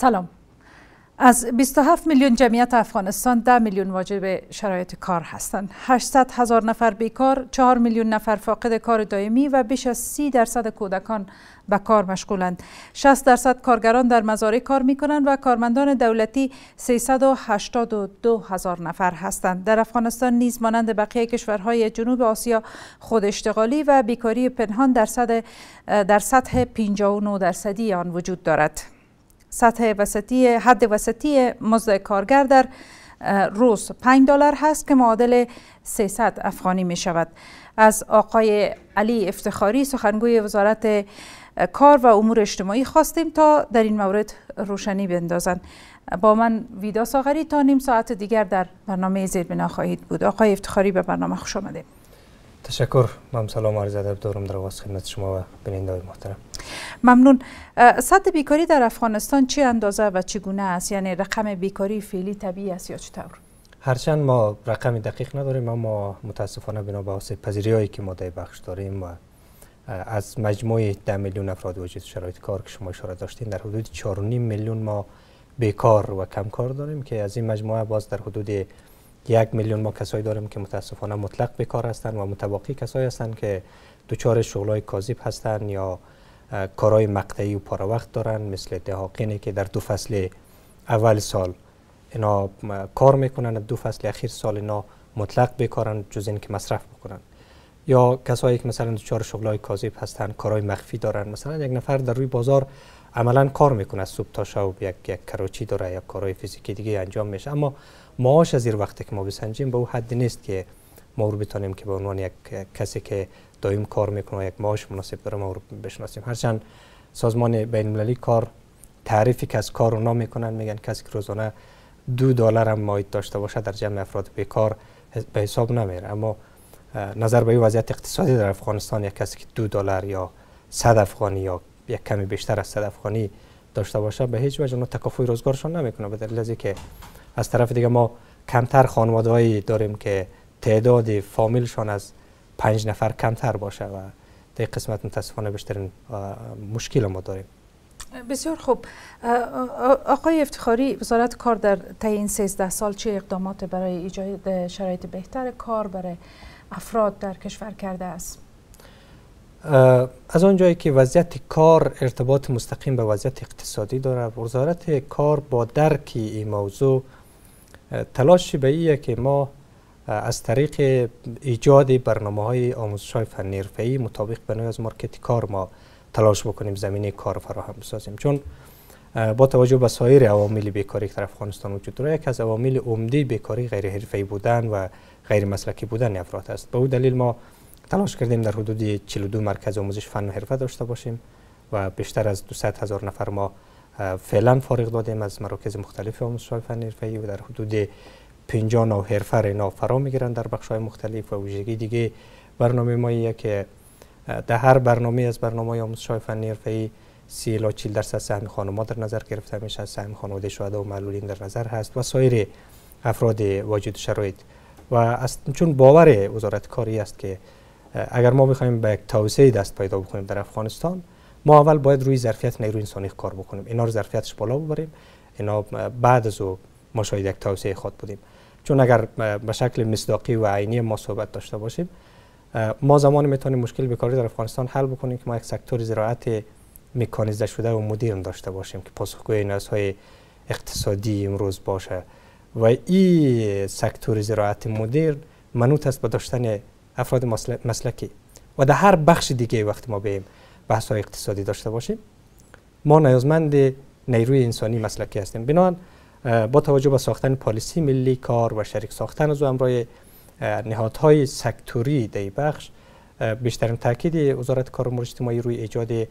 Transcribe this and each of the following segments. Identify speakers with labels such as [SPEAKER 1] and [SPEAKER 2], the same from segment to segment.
[SPEAKER 1] سلام. از 27 میلیون جمعیت افغانستان 10 میلیون واجد به شرایط کار هستند. 800,000 نفر بیکار، 4 میلیون نفر فاقد کار دائمی و بیش از 30% کودکان به کار مشغولند. 60% کارگران در مزارع کار می کنند و کارمندان دولتی 382,000 نفر هستند. در افغانستان نیز مانند بقیه کشورهای جنوب آسیا خود اشتغالی و بیکاری پنهان در سطح 59% آن وجود دارد. حد وسطی مزد کارگر در روز $5 هست که معادل 300 افغانی می شود. از آقای علی افتخاری سخنگوی وزارت کار و امور اجتماعی خواستیم تا در این مورد روشنی بندازند. با من ویدا ساغری تا نیم ساعت دیگر در برنامه زیر بنا خواهید بود. آقای افتخاری به برنامه خوش آمدید.
[SPEAKER 2] تشکر. من سلام عرض ادب دارم در واسط خدمت شما و بیننده‌های محترم.
[SPEAKER 1] ممنون. سطح بیکاری در افغانستان چه اندازه و چگونه است؟ یعنی رقم بیکاری فعلی طبیعی است یا چطور؟
[SPEAKER 2] هرچند ما رقم دقیق نداریم اما متاسفانه بنا به آسیب پذیری‌هایی که ما در بخش داریم و از مجموع 10 میلیون افراد وجود شرایط کار که شما اشاره داشتین در حدود 4.5 میلیون ما بیکار و کمکار داریم که از این مجموعه باز در حدود 1 میلیون ما کسایی داریم که متاسفانه مطلق بیکار هستند و متباقی کسایی هستند که دچار شغل‌های کاذب هستند یا کارهای مقطعی و پاره وقت دارن، مثل دهاقینی که در 2 فصل اول سال اینا کار میکنن، 2 فصل اخیر سال اینا مطلق بیکارن جز این که مصرف بکنن، یا کسایی که مثلا دچار شغل‌های کاذب هستن، کارهای مخفی دارن. مثلا یک نفر در روی بازار عملا کار میکنه از صبح تا شب، یک کراچی داره یا کارهای فیزیکی دیگه انجام میشه، اما معاش از این وقتی که ما بسنجیم به اون حد نیست که ما رو بتونیم که به عنوان یک کسی که دائم کار میکنه یک معاش مناسب داره ما رو بشناسیم. هرچند سازمان بین المللی کار تعریفی که از کار رو نام میکنن، میگن کسی که روزانه $2 هم مایید داشته باشه در جمع افراد بیکار به حساب نمیره، اما نظر به وضعیت اقتصادی در افغانستان یک کسی که $2 یا 100 افغانی یا یک کمی بیشتر از 100 افغانی داشته باشه به هیچ وجه اون تکافؤ روزگارشون نمیکنه، به دلیل از که از طرف دیگه ما کمتر خانواده‌ای داریم که تعداد فامیلشون از 5 نفر کمتر باشه و در قسمت متاسفانه بیشترین مشکل ما داریم.
[SPEAKER 1] بسیار خوب. آقای افتخاری، وزارت کار در طی این 13 سال چه اقدامات برای ایجاد شرایط بهتر کار برای افراد در کشور کرده است؟
[SPEAKER 2] از آنجایی که وضعیت کار ارتباط مستقیم به وضعیت اقتصادی داره، وزارت کار با درک این موضوع تلاشی به ایه که ما از طریق ایجاد برنامه‌های آموزش‌های فنی حرفه‌ای مطابق به نوع از مارکت کار ما تلاش بکنیم زمینه کار فراهم بسازیم، چون با توجه به سایر عوامل بیکاری که در افغانستان وجود داره، یک از عوامل عمده بیکاری غیر حرفه‌ای بودن و غیر مسلکی بودن افراد است. به اون دلیل ما تلاش کردیم در حدود 42 مرکز آموزش فن و حرفه داشته باشیم و بیشتر از 200,000 نفر ما فعلا فارغ دادیم از مراکز مختلف آموزش‌های فن حرفه‌ای و در حدود 50 نوع حرفه اینا فرا میگیرن در بخش‌های مختلف. و ویژگی دیگه برنامه ما ایه که در هر برنامه از برنامه‌های آموزش‌های فنی حرفه‌ای 30 الی 40% سهم خانم‌ها در نظر گرفته میشه، سهم خانواده شهدا و معلولین در نظر هست و سایر افراد واجد شرایط. و چون باور وزارت کاری است که اگر ما بخوایم به یک توسعه دست پیدا بکنیم در افغانستان، ما اول باید روی ظرفیت نیروی انسانی کار بکنیم، اینا رو ظرفیتش بالا ببریم، اینا بعد از او ما شاید یک توسعه خود بودیم. چون اگر به شکل مصداقی و عینی ما صحبت داشته باشیم، ما زمانی میتونیم مشکل بیکاری در افغانستان حل بکنیم که ما یک سکتور زراعت مکانیزه شده و مدرن داشته باشیم که پاسخگوی نیازهای اقتصادی امروز باشه و این سکتور زراعت مدرن منوط است به داشتن افراد مسلکی و در هر بخش دیگه وقتی ما بیم بحث‌های اقتصادی داشته باشیم ما نیازمند نیروی انسانی مسلکی هستیم. بنابراین با توجه به ساختن پالیسی ملی کار و شریک ساختن از همراه نهادهای سکتوری در بخش، بیشترین تاکید وزارت کار و امور اجتماعی روی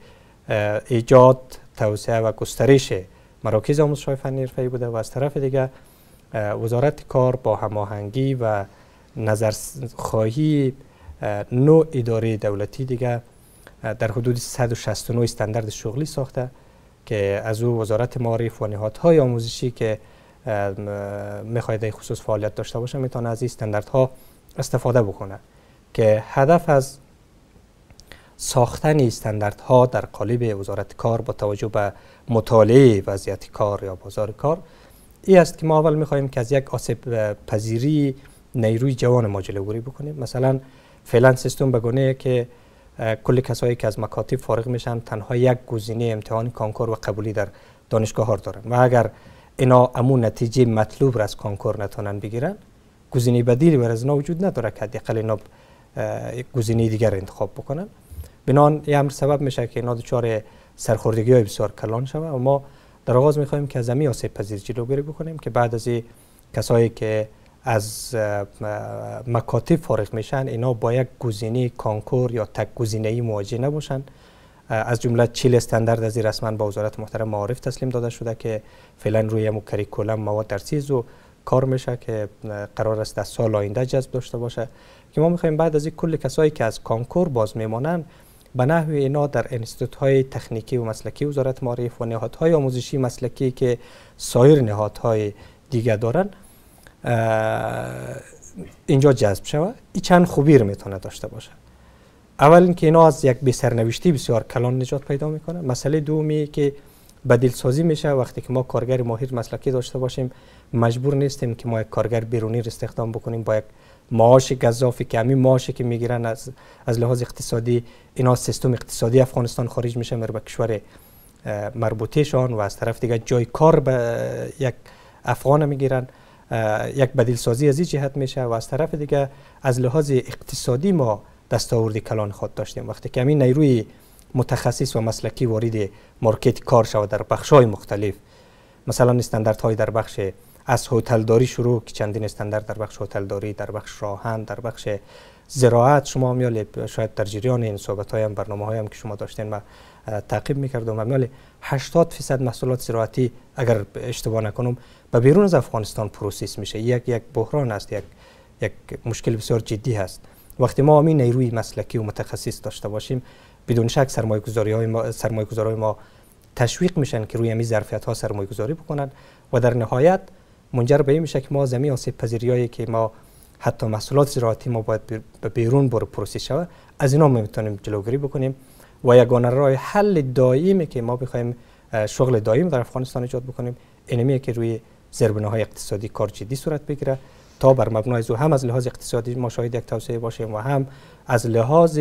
[SPEAKER 2] ایجاد توسعه و گسترش مراکز آموزش‌های فنی حرفه‌ای بوده و از طرف دیگه وزارت کار با هماهنگی و نظرخواهی نوع اداره دولتی دیگه در حدود 169 استاندارد شغلی ساخته که از او وزارت معارف و نهادهای آموزشی که میخواهد در خصوص فعالیت داشته باشه میتونه از این استانداردها استفاده بکنه که هدف از ساختن استانداردها در قالب وزارت کار با توجه به مطالعه وضعیت کار یا بازار کار این است که ما اول می‌خواهیم که از یک آسیب پذیری نیروی جوان ما جلوگیری بکنیم. مثلا فعلا سیستم به گونه‌ای که کل کسایی که از مکاتب فارغ میشن تنها یک گزینه امتحان کانکور و قبولی در دانشگاه ها دارن و اگر اینا امون نتیجه مطلوب را از کانکور نتونن بگیرن گزینه بدیلی برای از اینا وجود نداره که حداقل اینا گزینه دیگر انتخاب بکنن. بنان این امر سبب میشه که اینا دچار سرخوردگی های بسیار کلان شوه و ما در آغاز میخواهیم که از همین آسیب پذیری جلوگیری بکنیم که بعد از این کسایی که از مکاتب فارغ میشن اینا با یک گزینه کانکور یا تک گزینه‌ای مواجه نباشن. از جمله 40 استاندارد از این رسما با وزارت محترم معارف تسلیم داده شده که فعلا روی کریکولم مواد درسی و کار میشه که قرار است در سال آینده جذب داشته باشه که ما میخوایم بعد از این کل کسایی که از کانکور باز میمانن به نحوی اینا در انستیتوت‌های تکنیکی و مسلکی وزارت معارف و نهادهای آموزشی مسلکی که سایر نهادهای دیگه دارن اینجا جذب شود. این چند خوبی رو میتونه داشته باشه. اول اینکه اینا از یک بی سرنوشتی بسیار کلان نجات پیدا میکنه. مسئله دومی که بدیل سازی میشه وقتی که ما کارگر ماهر مسلکی داشته باشیم مجبور نیستیم که ما یک کارگر بیرونی رو استخدام بکنیم با یک معاش گزافی که همین معاشی که میگیرن از لحاظ اقتصادی اینا سیستم اقتصادی افغانستان خارج میشه میره به کشور مربوطهشان و از طرف دیگه جای کار به یک افغان میگیرن. یک بدیل سازی از این جهت میشه و از طرف دیگه از لحاظ اقتصادی ما دستاوردی کلان خود داشتیم وقتی که همین نیروی متخصص و مسلکی وارد مارکت کار شود در بخش‌های مختلف. مثلا استانداردهای در بخش از هتلداری شروع که چندین استاندارد در بخش هتلداری، در بخش راهن، در بخش زراعت شما میال شاید در جریان این صحبت‌های هم برنامه‌های هم که شما داشتین ما تعقیب می‌کردم میال 80% محصولات زراعتی اگر اشتباه نکنم به بیرون از افغانستان پروسس میشه. یک بحران است، یک مشکل بسیار جدی هست. وقتی ما همین نیروی مسلکی و متخصص داشته باشیم بدون شک سرمایه‌گذارهای ما تشویق میشن که روی همین ظرفیت‌ها سرمایه‌گذاری بکنن و در نهایت منجر به این میشه که ما زمین آسیب پذیریایی که ما حتی محصولات زراعتی ما باید به بیرون بر پروسس شود از اینا میتونیم جلوگیری بکنیم و یگانه راه حل دائمی که ما بخوایم شغل دائم در افغانستان ایجاد بکنیم اینمیه که روی زر بناهای اقتصادی کار جدی صورت بگیره تا بر مبنای زو هم از لحاظ اقتصادی ما شاهد یک توسعه باشیم و هم از لحاظ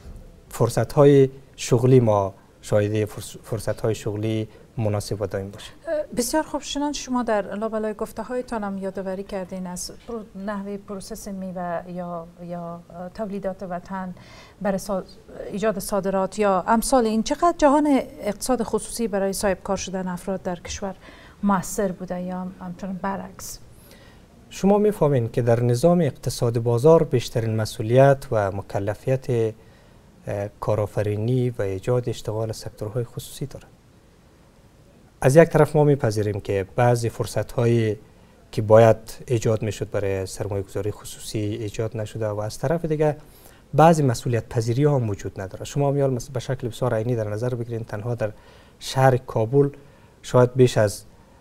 [SPEAKER 2] فرصت‌های شغلی ما شاهد فرصت‌های شغلی مناسب و دائم باشه.
[SPEAKER 1] بسیار خوب. چنانچه شما در لابلای گفته‌هایتان هم یادآوری کردین از نحوه پروسس میوه یا تولیدات وطن برای ایجاد صادرات یا امثال این، چقدر جهان اقتصاد خصوصی برای صاحب کار شدن افراد در کشور مؤثر بوده یا همچنین برعکس؟
[SPEAKER 2] شما می‌فهمین که در نظام اقتصاد بازار بیشترین مسئولیت و مکلفیت کارآفرینی و ایجاد اشتغال سکتورهای خصوصی دارد. از یک طرف ما میپذیریم که بعضی فرصت‌هایی که باید ایجاد میشد برای سرمایه‌گذاری خصوصی ایجاد نشده و از طرف دیگه بعضی مسئولیت پذیری ها هم وجود نداره. شما میال مثلا به شکل بسیار عینی در نظر بگیرین تنها در شهر کابل شاید بیش از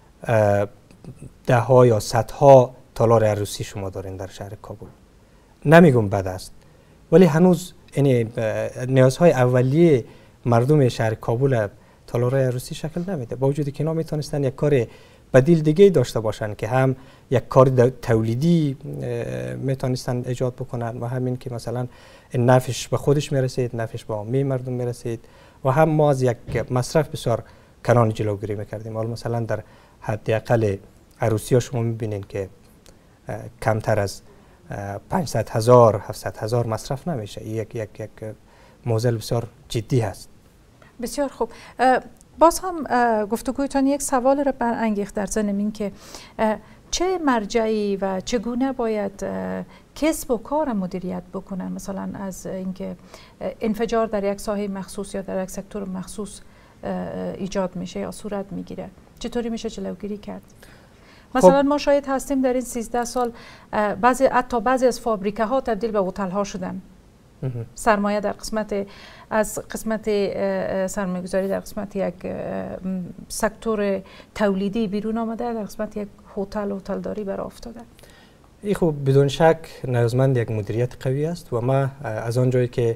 [SPEAKER 2] ده ها یا صدها تالار عروسی شما دارین در شهر کابل. نمیگم بد است ولی هنوز یعنی نیازهای اولیه مردم شهر کابل تالارهای عروسی شکل نمیده با وجودی که اینا میتونستن یک کار بدیل دیگه داشته باشن که هم یک کار تولیدی میتونستن ایجاد بکنن و همین که مثلا نفعش به خودش میرسید، نفعش به عامه مردم میرسید و هم ما از یک مصرف بسیار کلان جلوگیری میکردیم. حالا مثلا در حداقل عروسی ها شما میبینین که کمتر از 500,000 700,000 مصرف نمیشه. یک موضوع بسیار جدی هست.
[SPEAKER 1] بسیار خوب. باز هم گفتگویتان یک سوال را برانگیخت در ذهنم این که چه مرجعی و چگونه باید کسب و کار مدیریت بکنن، مثلا از اینکه انفجار در یک ساحه مخصوص یا در یک سکتور مخصوص ایجاد میشه یا صورت میگیره، چطوری میشه جلوگیری کرد؟ مثلا ما شاید هستیم در این 13 سال حتی بعضی از فابریکه ها تبدیل به هتل ها شدن. سرمایه در قسمت سرمایه‌گذاری در قسمت یک سکتور تولیدی بیرون آمده، در قسمت یک هتلداری برآ افتاده.
[SPEAKER 2] این خوب بدون شک نیازمند یک مدیریت قوی است و ما از آنجایی که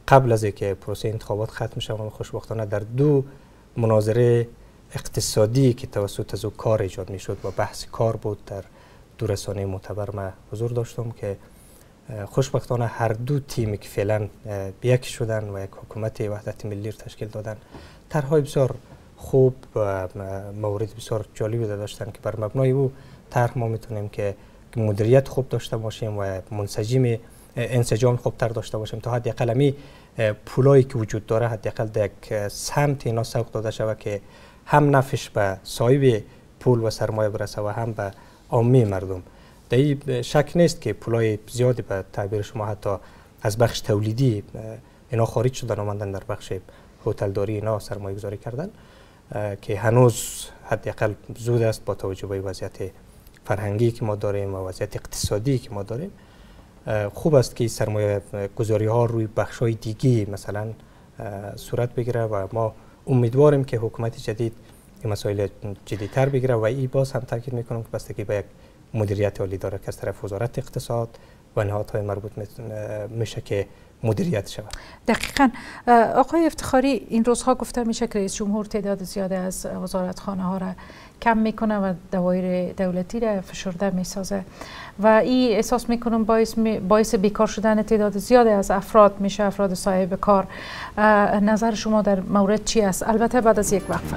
[SPEAKER 2] قبل از اینکه پروسه انتخابات ختم شود خوشبختانه در 2 مناظره اقتصادی که توسط از او کار ایجاد میشد و بحث کار بود در 2 رسانه معتبر ما حضور داشتم که خوشبختانه هر 2 تیمی که فعلا یکی شدن و یک حکومت وحدت ملی تشکیل دادن طرحهای بسیار خوب و موارد بسیار جالبی داشتن که بر مبنای او طرح ما میتونیم که مدیریت خوب داشته باشیم و انسجام خوبتر داشته باشیم تا حداقل می پولایی که وجود داره حداقل در یک سمت اینا سوق داده شود که هم نفعش به صاحب پول و سرمایه برسه و هم به عامه مردم. در این شک نیست که پولای زیادی به تعبیر شما حتی از بخش تولیدی اینا خارج شدن آمدن در بخش هتلداری اینا سرمایه گذاری کردن که هنوز حداقل زود است با توجه به وضعیت فرهنگی که ما داریم و وضعیت اقتصادی که ما داریم. خوب است که سرمایه گذاری ها روی بخش های دیگی مثلا صورت بگیره و ما امیدواریم که حکومت جدید این مسائل جدی‌تر بگیره و این باز هم تاکید میکنم که بستگی به یک مدیریت عالی داره که از طرف وزارت اقتصاد و نهادهای مربوط میشه که مدیریت شود.
[SPEAKER 1] دقیقاً آقای افتخاری این روزها گفته میشه که رئیس جمهور تعداد زیاده از وزارتخانه ها را کم میکنه و دوایر دولتی را فشرده میسازه و این احساس میکنم باعث بیکار شدن تعداد زیاده از افراد میشه، افراد صاحب کار. نظر شما در مورد چی است؟ البته بعد از یک وقفه.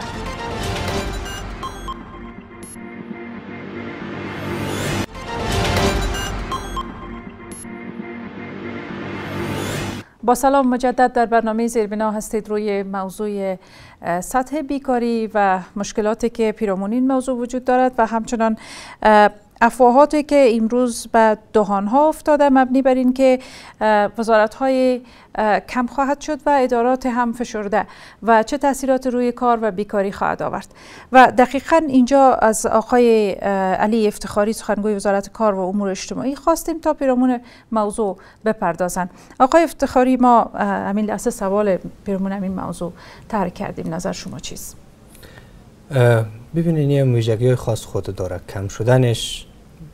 [SPEAKER 1] با سلام مجدد در برنامه زیر بنا هستید. روی موضوع سطح بیکاری و مشکلاتی که پیرامون این موضوع وجود دارد و همچنان افواهاتی که امروز به دهانها افتاده مبنی بر این که وزارت‌های کم خواهد شد و ادارات هم فشرده و چه تاثیرات روی کار و بیکاری خواهد آورد. و دقیقاً اینجا از آقای علی افتخاری سخنگوی وزارت کار و امور اجتماعی خواستیم تا پیرامون موضوع بپردازند. آقای افتخاری، ما همین لحظه سوال پیرامون همین موضوع طرح کردیم، نظر شما چیست؟
[SPEAKER 2] ببینید این ویژگی‌های خاص خود داره. کم شدنش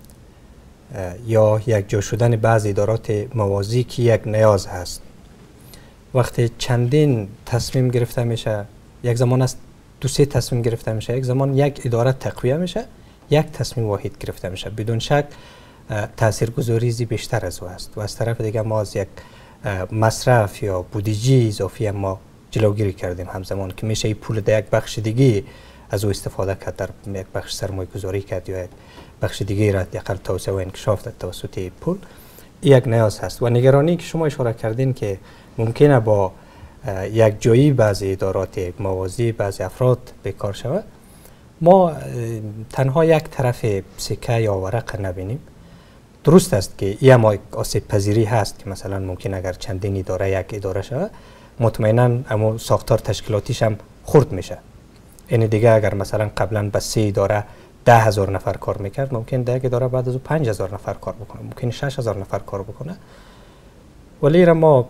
[SPEAKER 2] یا یک جا شدن بعض ادارات موازی که یک نیاز هست. وقتی چندین تصمیم گرفته میشه، یک زمان است 2-3 تصمیم گرفته میشه، یک زمان یک اداره تقویه میشه، یک تصمیم واحد گرفته میشه، بدون شک تاثیرگذاری بیشتر از او است و از طرف دیگه ما از یک مصرف یا بودجه اضافی ما جلوگیری کردیم همزمان که میشه پول در یک بخش دیگه از او استفاده کرد، در یک بخش سرمایه گذاری کرد یا یک بخش دیگه را دقیقاً توسعه و انکشاف داد توسط پول. یک نیاز هست و نگرانی که شما اشاره کردین که ممکنه با یک جایی بعضی ادارات موازی بعضی افراد بیکار شود، ما تنها یک طرف سکه یا ورق نبینیم. درست است که این ما آسیب پذیری هست که مثلا ممکن اگر چندین اداره یک اداره شود مطمئنا اما ساختار تشکیلاتیش هم خرد میشه. این دیگه اگر مثلا قبلا به 3 اداره 10,000 نفر کار میکرد، ممکن در یک اداره بعد از او 5,000 نفر کار بکنه، ممکن 6,000 نفر کار بکنه. ولی را ما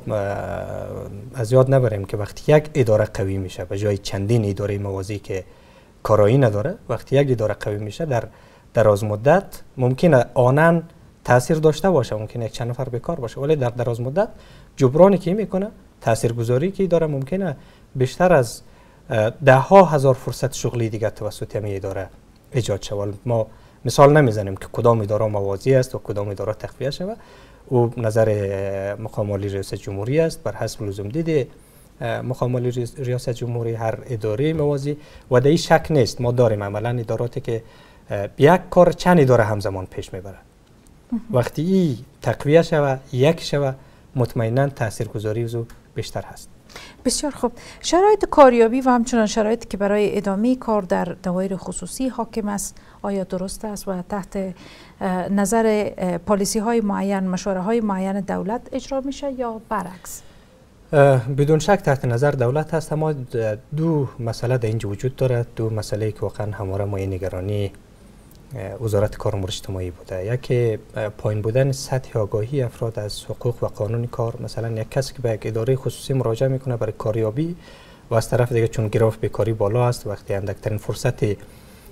[SPEAKER 2] از یاد نبریم که وقتی یک اداره قوی میشه به جای چندین اداره موازی که کارایی نداره، وقتی یک اداره قوی میشه در دراز مدت ممکنه آنن تاثیر داشته باشه، ممکنه یک چند نفر بیکار باشه، ولی در دراز مدت جبرانی که میکنه، تاثیرگذاری که داره، ممکنه بیشتر از 10,000 فرصت شغلی دیگه توسط همین اداره ایجاد شود. ما مثال نمیزنیم که کدام اداره موازی است و کدام اداره تقویه شود. او نظر مقام عالی ریاست جمهوری است بر حسب لزوم دید مقام عالی ریاست جمهوری هر اداره موازی و در این شک نیست. ما داریم عملا اداراتی که یک کار چند اداره همزمان پیش میبرند. وقتی این تقویه شود، یک شود، مطمئنا تاثیرگذاری او بیشتر هست.
[SPEAKER 1] بسیار خوب. شرایط کاریابی و همچنان شرایطی که برای ادامه کار در دوایر خصوصی حاکم است آیا درست است و تحت نظر پالیسی های معین، مشوره های معین دولت اجرا میشه یا برعکس؟
[SPEAKER 2] بدون شک تحت نظر دولت هست، اما 2 مسئله در اینجا وجود دارد. 2 مسئله که واقعا همواره ما نگرانی وزارت کار و امور اجتماعی بوده. یکی پایین بودن سطح آگاهی افراد از حقوق و قانون کار. مثلا یک کسی که به یک اداره خصوصی مراجعه میکنه برای کاریابی و از طرف دیگه چون گراف بیکاری بالا است، وقتی اندکترین فرصت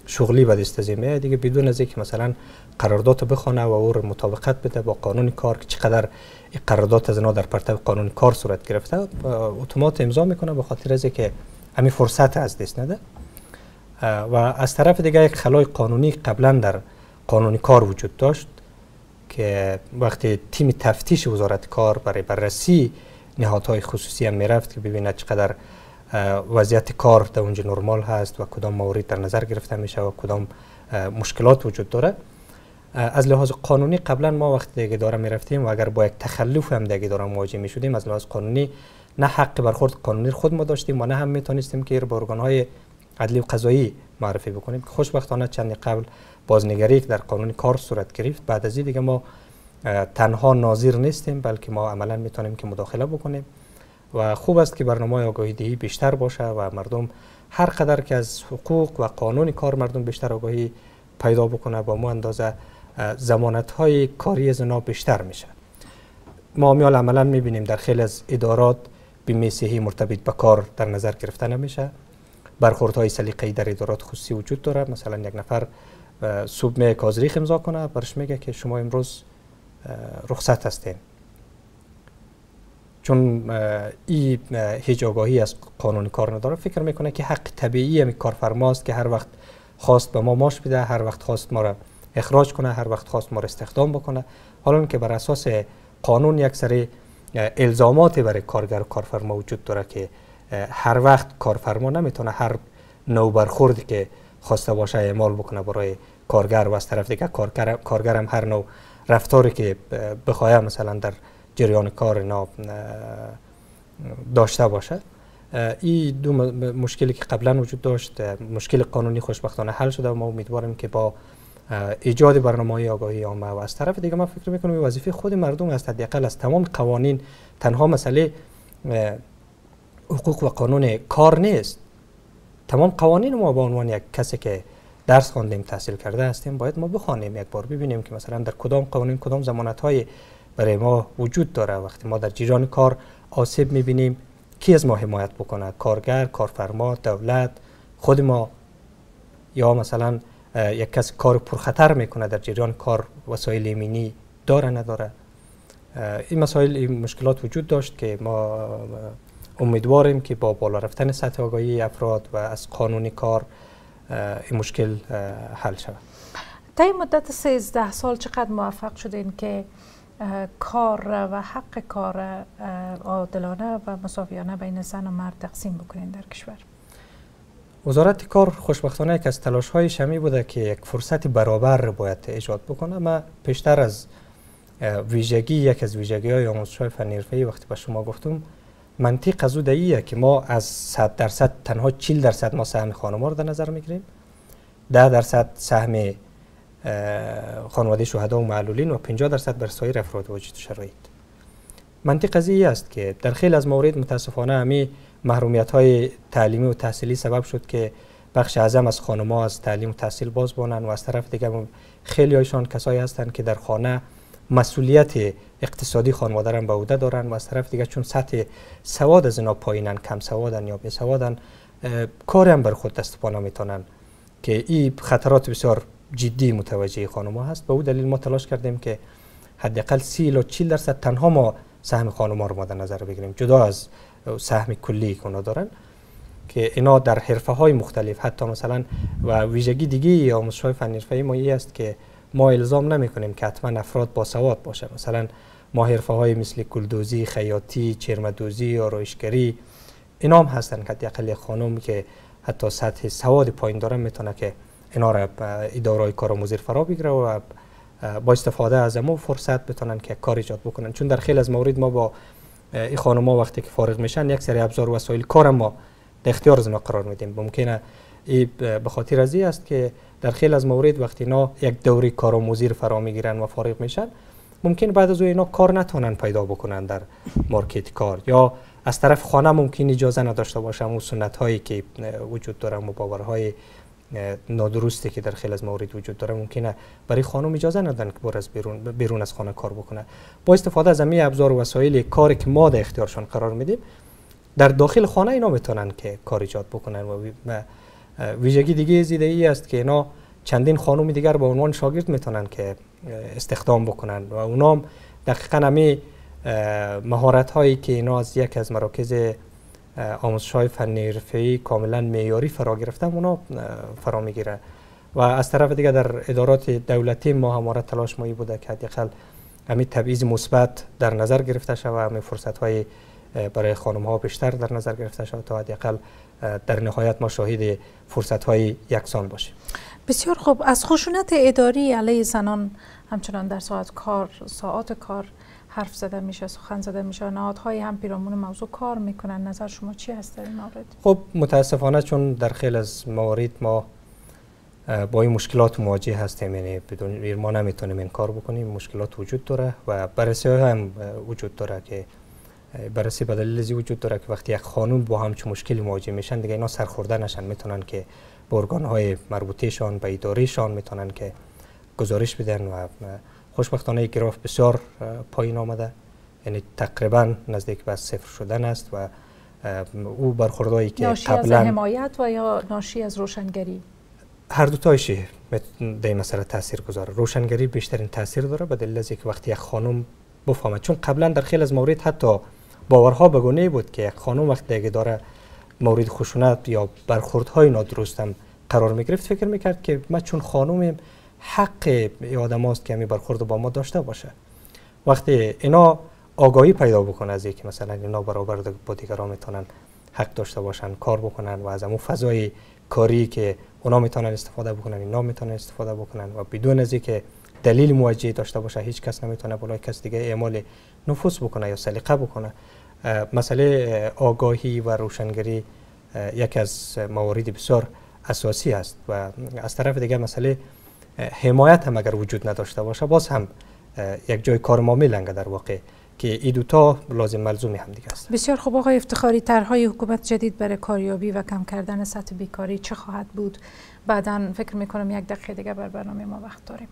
[SPEAKER 2] شغلی به دست میاد دیگه، بدون از اینکه مثلا قرارداد بخونه و او رو مطابقت بده با قانون کار که چقدر این قرارداد از اینا در پرتو قانون کار صورت گرفته، اتومات امضا میکنه به خاطر از اینکه همین فرصت از دست نده. و از طرف دیگه یک خلای قانونی قبلا در قانون کار وجود داشت که وقتی تیم تفتیش وزارت کار برای بررسی نهادهای خصوصی هم میرفت که ببینه چقدر وضعیت کار در اونجا نرمال هست و کدام موارد در نظر گرفته میشه و کدام مشکلات وجود داره. از لحاظ قانونی قبلا ما وقتی دیگه داره میرفتیم و اگر با یک تخلف هم دیگه داره مواجه میشدیم، از لحاظ قانونی نه حق برخورد قانونی خود ما داشتیم و نه هم میتونستیم که به ارگان‌های عدلی و قضایی معرفی بکنیم. خوشبختانه چند قبل بازنگری در قانون کار صورت گرفت. بعد از این دیگه ما تنها ناظر نیستیم بلکه ما عملا میتونیم که مداخله بکنیم و خوب است که برنامه آگاهی دهی بیشتر باشه و مردم هر قدر که از حقوق و قانون کار مردم بیشتر آگاهی پیدا بکنه با مو اندازه ضمانت های کاری از اینا بیشتر میشه. ما میال عملا میبینیم در خیلی از ادارات بیمه صحی مرتبط به کار در نظر گرفته نمیشه. برخوردهای سلیقه‌ای در ادارات خصوصی وجود داره. مثلا یک نفر صبح می کازریخ امضا کنه، برش میگه که شما امروز رخصت هستین، چون این هیچ آگاهی از قانون کار نداره. فکر میکنه که حق طبیعی همی کارفرماست که هر وقت خواست به ما معاش بده، هر وقت خواست ما را اخراج کنه، هر وقت خواست ما را استخدام بکنه. حالا که بر اساس قانون یک سری الزامات برای کارگر و کارفرما وجود داره که هر وقت کارفرما نمیتونه هر نوع برخوردی که خواسته باشه اعمال بکنه برای کارگر و از طرف دیگه کارگر هم هر نوع رفتاری که بخواه مثلا در جریان کار اینا داشته باشه. این دو مشکلی که قبلا وجود داشت، مشکل قانونی خوشبختانه حل شده و ما امیدواریم که با ایجاد برنامه‌های آگاهی عامه و از طرف دیگه ما فکر میکنم وظیفه خود مردم است حداقل از تمام قوانین، تنها مسئله حقوق و قانون کار نیست. تمام قوانین ما به عنوان یک کسی که درس خواندیم تحصیل کرده هستیم باید ما بخوانیم یک بار، ببینیم که مثلا در کدام قوانین کدام ضمانت‌های برای ما وجود داره. وقتی ما در جریان کار آسیب می‌بینیم کی از ما حمایت بکنه؟ کارگر، کارفرما، دولت، خود ما، یا مثلا یک کس کار پرخطر میکنه در جریان کار وسایل ایمنی داره نداره؟ این مسائل، این مشکلات وجود داشت که ما امیدواریم که با بالا رفتن سطح آگاهی افراد و از قانون کار این مشکل حل شود.
[SPEAKER 1] تا این مدت 13 سال چقدر موفق شدین که کار و حق کار عادلانه و مساویانه بین زن و مرد تقسیم بکنین در کشور؟
[SPEAKER 2] وزارت کار خوشبختانه یک از تلاش‌های شمی بوده که یک فرصت برابر رو باید ایجاد بکنه. ما پیشتر از یک از ویژگی‌های آموزش‌های فنی حرفه‌ای وقتی به شما گفتم، منطق از او دیگه که ما از 100% تنها 40% ما سهم خانم‌ها رو در نظر میگیریم، 10% سهم خانواده شهدا و معلولین و 50% بر سایر افراد واجد شرایط. منطق از این است که در خیلی از موارد متاسفانه همین محرومیت‌های تعلیمی و تحصیلی سبب شد که بخش اعظم از خانم‌ها از تعلیم و تحصیل باز بانن و از طرف دیگه خیلی هایشان کسایی هستند که در خانه مسئولیت اقتصادی خانواده را به عهده دارن و از طرف دیگه چون سطح سواد از اینا پایینن، کم سوادن یا بی سوادن، کاری هم بر خود دست پا نمیتونن که این خطرات بسیار جدی متوجه خانم‌ها هست. به اون دلیل ما تلاش کردیم که حداقل 30 الی 40% تنها ما سهم خانم‌ها رو در نظر بگیریم، جدا از سهم کلی که اونا دارن، که اینا در حرفه‌های مختلف، حتی مثلا و ویژگی دیگه آموزش‌های فنی حرفه‌ای ما این است که ما الزام نمی‌کنیم که حتما افراد با سواد باشه. مثلا ما حرفه‌های مثل گلدوزی، خیاطی، چرمدوزی، آرایشگری اینا هم هستن که حداقل خانم که حتی سطح سواد پایین داره میتونه که اینا را اداره‌های کارآموزی فرا بگیره و با استفاده از همون فرصت بتونن که کار ایجاد بکنن. چون در خیلی از موارد ما با این خانم‌ها وقتی که فارغ میشن یک سری ابزار و وسایل کار ما در اختیار از اینا قرار میدیم. ممکنه این به خاطر از این است که در خیلی از موارد وقتی اینا یک دوره کارآموزی فرا میگیرن و فارغ میشن، ممکن بعد از اینا کار نتونن پیدا بکنن در مارکت کار، یا از طرف خانه ممکن اجازه نداشته باشن اون سنت هایی که وجود داره، باورهای نادرستی که در خیلی از موارد وجود داره، ممکنه برای خانم اجازه ندن که بر از بیرون از خانه کار بکنه. با استفاده از همین ابزار و وسایل کاری که ما در اختیارشون قرار میدیم، در داخل خانه اینا میتونن که کار ایجاد بکنن و ویژگی دیگه زیده ای است که اینا چندین خانم دیگر به عنوان شاگرد میتونن که استخدام بکنن و اونام دقیقاً همین مهارت هایی که اینا از یک از مراکز آموزش های فنی حرفه‌ای کاملا معیاری فرا گرفتن اونا فرا میگیره. و از طرف دیگه در ادارات دولتی ما همواره تلاش مایی بوده که حداقل همین تبعیض مثبت در نظر گرفته شود، همین فرصت های برای خانم ها بیشتر در نظر گرفته شود تا حداقل در نهایت ما شاهد فرصت های یکسان باشیم.
[SPEAKER 1] بسیار خوب. از خشونت اداری علیه زنان همچنان در ساعات کار حرف زده میشه، سخن زده میشه، نهادهای هم پیرامون موضوع کار میکنن. نظر شما چی هست در این مورد؟
[SPEAKER 2] خب متاسفانه چون در خیلی از موارد ما با این مشکلات مواجه هستیم، یعنی بدون ما نمیتونیم این کار بکنیم، مشکلات وجود داره و بررسی هم وجود داره که بررسی به دلیل وجود داره که وقتی یک خانم با همچین مشکلی مواجه میشن دیگه اینا سرخورده نشن، میتونن که به ارگان‌های مربوطه‌شان به ادارهشان میتونن که گزارش بدن و خوشبختانه گراف بسیار پایین آمده، یعنی تقریبا نزدیک به صفر شدن است و او برخوردایی که
[SPEAKER 1] ناشی
[SPEAKER 2] قبلا
[SPEAKER 1] از حمایت و یا ناشی از روشنگری،
[SPEAKER 2] هر دو تایش در این مسئله تاثیر گذاره. روشنگری بیشترین تاثیر داره به دلیل اینکه وقتی یک خانم بفهمه، چون قبلا در خیلی از موارد حتی باورها به گونه بود که یک خانم وقتی دیگه داره مورد خشونت یا برخوردهای نادرست هم قرار میگرفت فکر میکرد که من چون خانومم حق آدم هاست که همین برخورد با ما داشته باشه. وقتی اینا آگاهی پیدا بکنه از اینکه مثلا اینا برابر با دیگران میتونن حق داشته باشن، کار بکنن و از اون فضای کاری که اونا میتونن استفاده بکنن اینا میتونن استفاده بکنن و بدون از اینکه دلیل موجه داشته باشه هیچ کس نمیتونه بالای کس دیگه اعمال نفوذ بکنه یا سلیقه بکنه. مسئله آگاهی و روشنگری یک از موارد بسیار اساسی است و از طرف دیگه مسئله حمایت هم اگر وجود نداشته باشه باز هم یک جای کار ما میلنگه در واقع که این دوتا لازم ملزومی هم دیگه است.
[SPEAKER 1] بسیار خوب. آقای افتخاری، طرحهای حکومت جدید برای کاریابی و کم کردن سطح بیکاری چه خواهد بود؟ بعداً فکر میکنم یک دقیقه دیگه بر برنامه ما وقت داریم.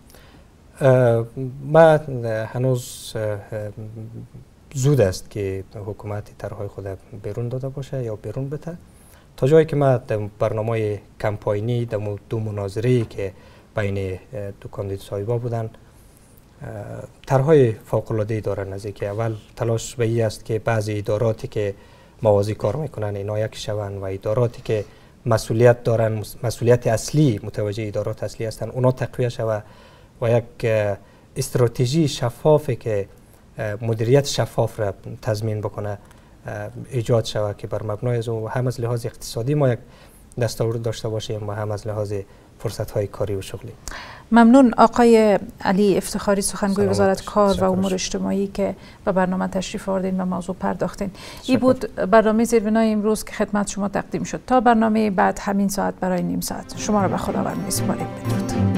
[SPEAKER 2] من هنوز زود است که حکومت طرحهای خود بیرون داده باشه یا بیرون بده. تا جایی که من در برنامه کمپاینی در دو مناظری که بین دو کاندید صاحبا بودن طرحهای فوق‌العاده‌ای دارن، از اینکه اول تلاش به این است که بعضی اداراتی که موازی کار میکنن اینا یک شون و اداراتی که مسئولیت دارن، مسئولیت اصلی متوجه ادارات اصلی هستن، اونا تقویه شود و یک استراتژی شفافی که مدیریت شفاف را تضمین بکنه ایجاد شود که بر مبنای از اون هم از لحاظ اقتصادی ما یک دستاورد داشته باشیم و هم از لحاظ فرصت‌های کاری و شغلی.
[SPEAKER 1] ممنون آقای علی افتخاری، سخنگوی وزارت کار و امور اجتماعی که به برنامه تشریف آوردین و موضوع پرداختین. این بود برنامه زیر بنای امروز که خدمت شما تقدیم شد. تا برنامه بعد همین ساعت برای نیم ساعت شما را به خداوند می‌سپاریم. بدرود.